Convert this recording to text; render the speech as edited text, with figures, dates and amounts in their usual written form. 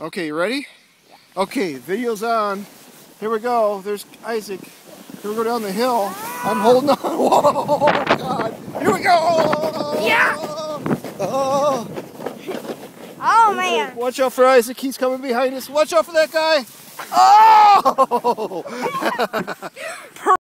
Okay, you ready? Yeah. Okay, video's on. Here we go. There's Isaac. Here we go down the hill. I'm holding on. Whoa, God. Here we go. Yeah. Oh, man. Watch out for Isaac. He's coming behind us. Watch out for that guy. Oh!